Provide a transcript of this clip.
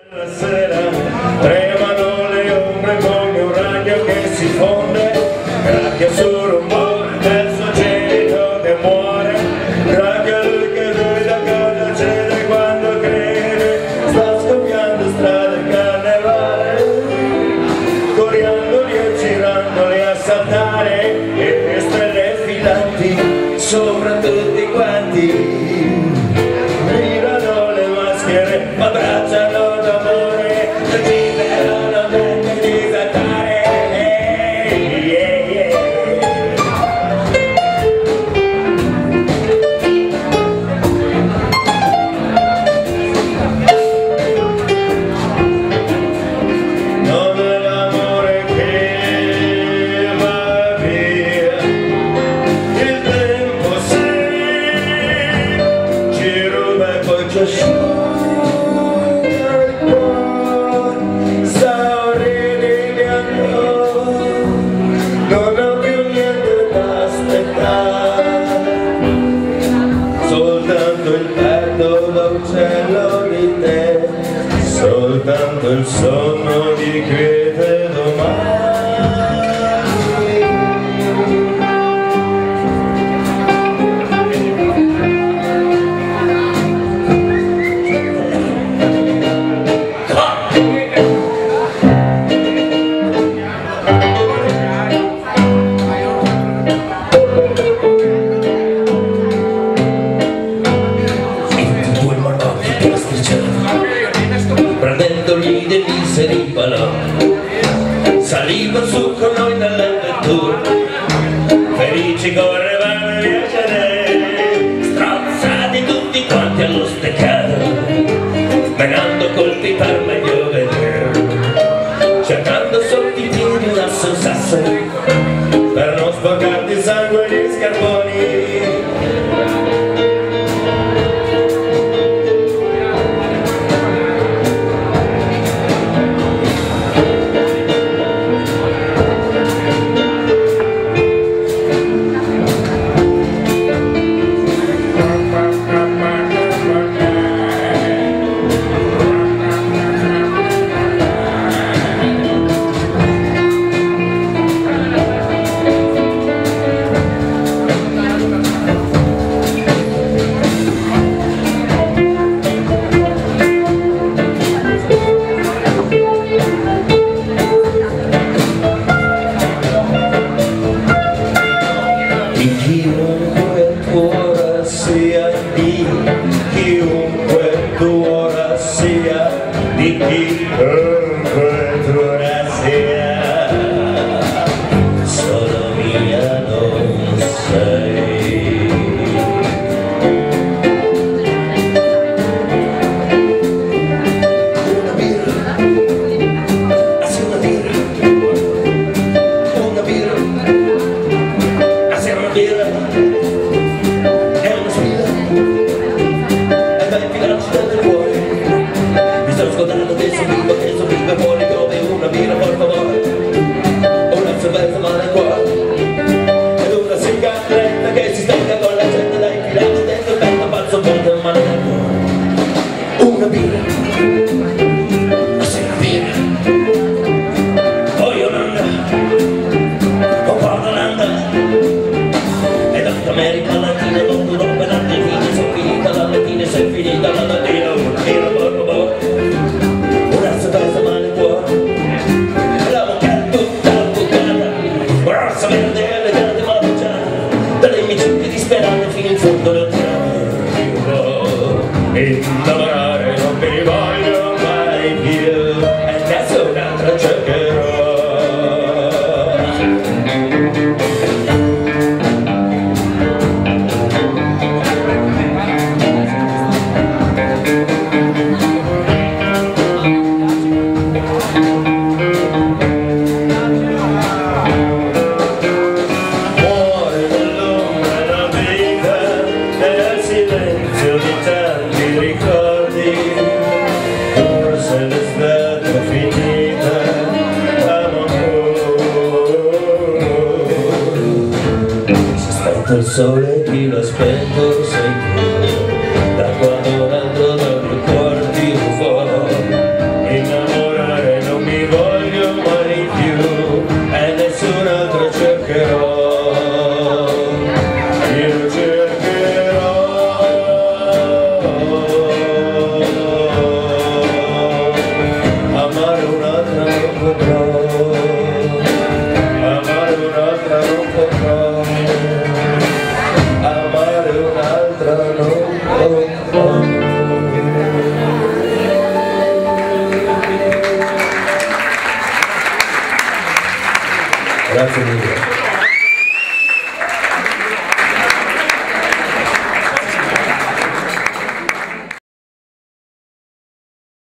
La sera tremano le ombre come un ragno che si fonde, grazie sul rumore del suo genito che muore, grazie lui che lui da cosa cede quando crede, sta scoppiando strada il carnevale, coriandoli e girandoli a saltare, e stelle filanti sopra tutti quanti. Abbracciano d'amore, liberano dal disattare. Non è l'amore che va via, il tempo ci ruba e poi ci asciuga. Non ho più niente da aspettare, soltanto il petto da uccello di te, soltanto il sonno di quiete domani. Prendendogli dei miseri balloni, saliva su con noi nell'avventura, felici correvamo via cadere, strozzati tutti quanti allo steccato, menando colpi per meglio vedere, cercando sotto i piedi un asso sasso, per non sporcar di sangue gli scarponi. Chiunque tu ora sia, di chiunque tu ora sia, solo mia non sei. Una birra, sì una birra, una birra, sì una birra. Che sono fuori come una birra, por favore, una cerveza male qua, ed una sigaretta che si stacca con la gente da infilarci dentro il petto, pazzo forte male nel cuore. Una birra, sì una birra, poi Olanda, con Porto Olanda, ed anche America Latina, Londra, Europa, l'Argentina, sono finita la mattina, sei finita la mattina, una birra, por favore. Innamorare non mi voglio mai più, e adesso un'altra cercherò. Muore nell'ombra la vita, nel silenzio di tanti ricordi, forse l'estate finita, si è spento il sole, chi l'ha spento sei tu, da quando un altro dal tuo cuore tiro fuori, Grazie mille.